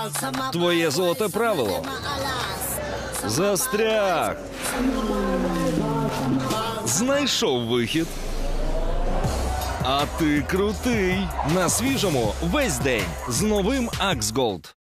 Твоє золоте правило. Застряг. Знайшов вихід. А ти крутий. На свіжому весь день з новим Axe Gold.